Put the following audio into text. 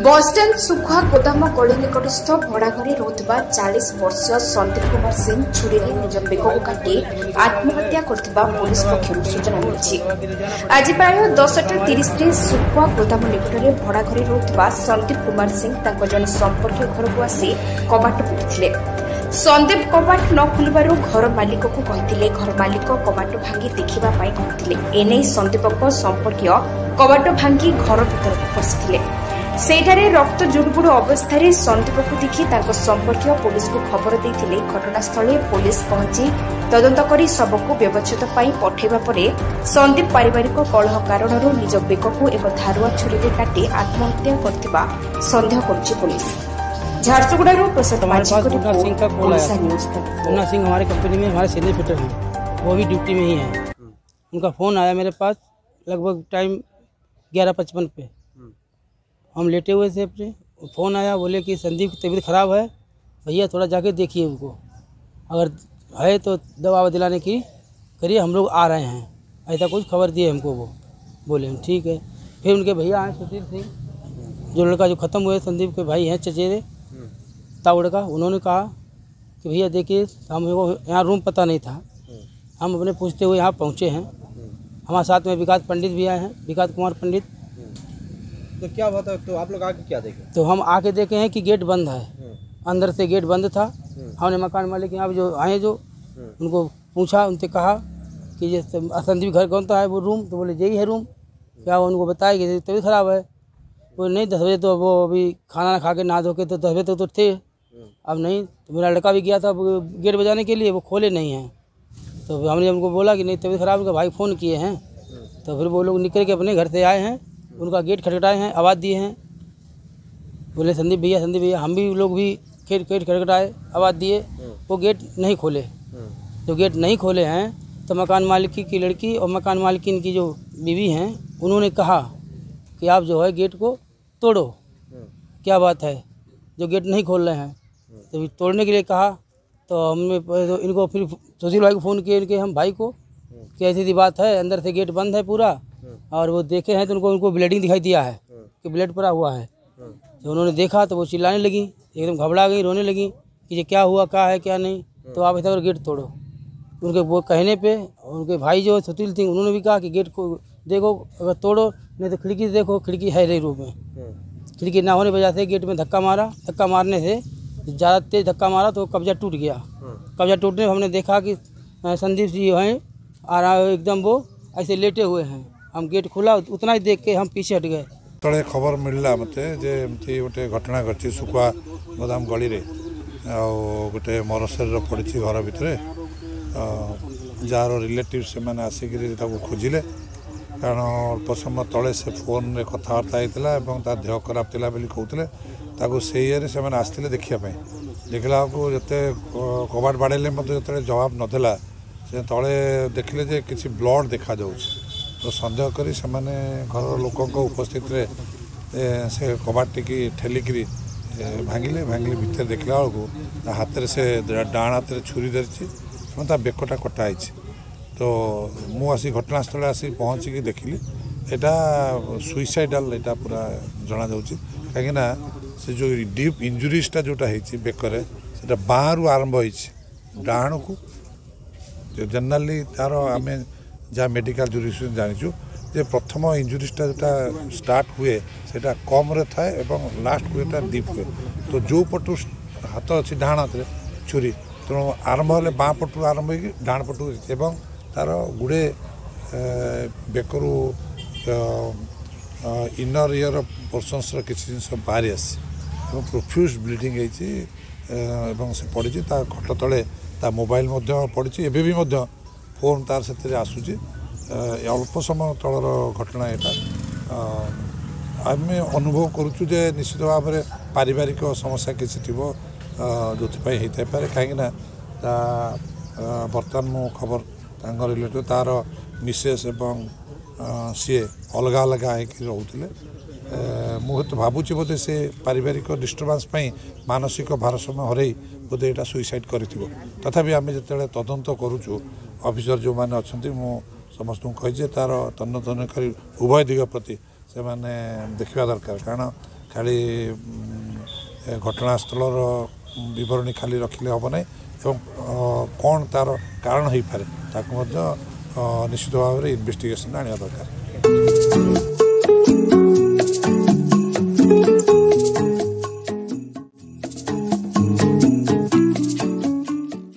Bus stand सुखुआ गोदाम गली निकटस्थ भड़ा घरे रोकवा 40 वर्षीय संदीप कुमार सिंह छुरी निज बेकू काटी आत्महत्या करथिबा पुलिस पक्षरु सूचना मिली। आज प्राय 10:30 सुखुआ गोदाम निकट में भड़ा घरे रोकवा संदीप कुमार सिंह जन संपर्क घर को आसी कबाट पिटिथिले। संदीप कबाट न खोलबारु घर मालिक को कहिथिले। घर मालिक कबाट भांगी देखिबा पाई कहथिले। एने संदीप संपर्कीय कबाट भांगी घर भीतर पशिथिले। सेठारे रक्त जुड़बुड़ अवस्था संदीप को देखि संपर्कीय पुलिस को खबर देते घटनास्थल पुलिस पहुंची तदंत कर शव को व्यवच्छेद पठेबा परे संदीप पारिवारिक कलह कारण निज बेकू एक धारुआ छुरी काटी आत्महत्या करथिबा संदेह करुछि पुलिस। झारसुगुड़ा प्रसाद मुन्ना सिंह हमारे कंपनी में हमारे सीनियर फिटर हैं, वो भी ड्यूटी में ही है। उनका फ़ोन आया मेरे पास लगभग टाइम 11:55 पे। हम लेटे हुए थे अपने, फ़ोन आया, बोले कि संदीप की तबीयत ख़राब है, भैया थोड़ा जाके देखिए उनको, अगर है तो दवा दिलाने की करिए, हम लोग आ रहे हैं, ऐसा कुछ खबर दिए हमको। वो बोले हम ठीक है। फिर उनके भैया आए सुशील सिंह, जो लड़का जो ख़त्म हुए संदीप के भाई हैं चचेरे तावड़ का, उन्होंने कहा कि भैया देखिए हमको यहाँ रूम पता नहीं था, हम अपने पूछते हुए यहाँ पहुँचे हैं। हमारे साथ में विकास पंडित भी आए हैं, विकास कुमार पंडित। तो क्या हुआ था? तो आप लोग आके क्या देखे? तो हम आके देखे हैं कि गेट बंद है, अंदर से गेट बंद था। हमने मकान मालिक यहाँ जो आए जो उनको पूछा, उनसे कहा कि ये संदीप घर कौन सा है वो रूम, तो बोले यही है रूम। क्या उनको बताया कि तबीयत ख़राब है, वो नहीं 10 बजे तो वो अभी खाना खा के नहा धो के तो 10 बजे तो थे, अब नहीं। तो मेरा लड़का भी गया था गेट बजाने के लिए, वो खोले नहीं हैं। तो हमने उनको बोला कि नहीं तबीयत ख़राब, उनका भाई फ़ोन किए हैं। तो फिर वो लोग निकल के अपने घर से आए हैं, उनका गेट खटखटाए हैं, आवाज़ दिए हैं, बोले संदीप भैया। हम भी लोग भी गेट खटखटाए, आवाज़ दिए, वो गेट नहीं खोले। जो गेट नहीं खोले हैं तो मकान मालिक की लड़की और मकान मालिकिन की जो बीवी हैं, उन्होंने कहा कि आप जो है गेट को तोड़ो। क्या बात है, जो गेट नहीं खोल रहे हैं, तो तोड़ने के लिए कहा। तो हमने तो इनको फिर सुशील भाई को फ़ोन किए, इनके हम भाई को, कि ऐसी बात है, अंदर से गेट बंद है पूरा, और वो देखे हैं तो उनको ब्लीडिंग दिखाई दिया है कि ब्लड पड़ा हुआ है। तो उन्होंने देखा तो वो चिल्लाने लगी, एकदम घबरा गई, रोने लगी कि ये क्या हुआ, क्या है क्या नहीं। तो आप ऐसा गेट तोड़ो। उनके वो कहने पे उनके भाई जो सुशील सिंह, उन्होंने भी कहा कि गेट को देखो, अगर तोड़ो, नहीं तो खिड़की देखो, खिड़की है नहीं रूम में। खिड़की ना होने की वजह से गेट में धक्का मारा। धक्का मारने से ज़्यादा तेज़ धक्का मारा तो कब्जा टूट गया। कब्जा टूटने में हमने देखा कि संदीप जी हैं और एकदम वो ऐसे लेटे हुए हैं। हम गेट खुला उतना ही देख के हम पीछे हट गए। तले खबर मिलला मते जे एमती गोटे घटना घटी सुखुआ गोदाम गली रे, गोटे मर शरीर पड़ी घर भितर, जार रिलेटिव से मैंने आसिक खोजिले, कारण अल्प समय तले से फोन रे कथबार्ता होता, देह खराब थिला बोली कहते, से ये से आसते देखापी। देखला जिते कबाट बाड़े जो जवाब नदेला, से तले देखले जे किसी ब्लड देखा जाऊँ। तो सन्देह करी से घर लोकों उपस्थित से कबाट टी ठेलिकी भांगिले भितर देखला बेलू हाथ से डाण हाथ छुरी धरी बेकटा कटाई। तो मुझे घटनास्थल आसी पहुँचिकी देखिली, यहाँ सुइसाइडाल यहाँ पूरा जना जाऊँगी, कहीं से जो डीप इंजुरीटा जोटा होती बेकर से बाँरु आरंभ हो डाण को जनरली तार आम जहाँ मेडिकल जुरिस्डिक्शन जानीचु जे प्रथम इंजुरीटा जोटा स्टार्ट हुए सेटा कम रे थाए एवं लास्ट हुएटा डीप हुए। तो जो पटु हाथ अच्छी डाण हाथ छुरी, तेणु आरंभ हेल्ले बाँ पटु आरंभ हो डाण पटु एवं तार गुड़े बेकरू इनर इयर पोर्सन्स किसी जिन बाहरी आसी प्रोफ्यूज ब्लीडिंग होती से पड़ी खट तले मोबाइल पड़ी एवं भी फोन तार से आसूँ। अल्प समय तलर घटना यहाँ आम अनुभव करुचु जे निश्चित भाव में पारिवारिक समस्या किसी थी जो होता पारे, कहीं बर्तमान मो खबर रिलेटिव तार मिसेस एवं सी अलग अलग रोते। मुझे भावुँ बोधे से पारिवारिक डिस्टर्बान्स मानसिक भारसाम्य हरई बोधे यहाँ सुइसाइड कर। तथापि आम जो तदंत करुचु ऑफिसर जो मैंने अच्छा मु समस्त कही तार तन्न तन्न कर उभय दिग प्रति से देखा दरकार, कारण खाली घटनास्थलर बरणी खाली रखिले हम ना कौन तार कारण हो पारे निश्चित भाव में इन्वेस्टिगेशन आने दरकार।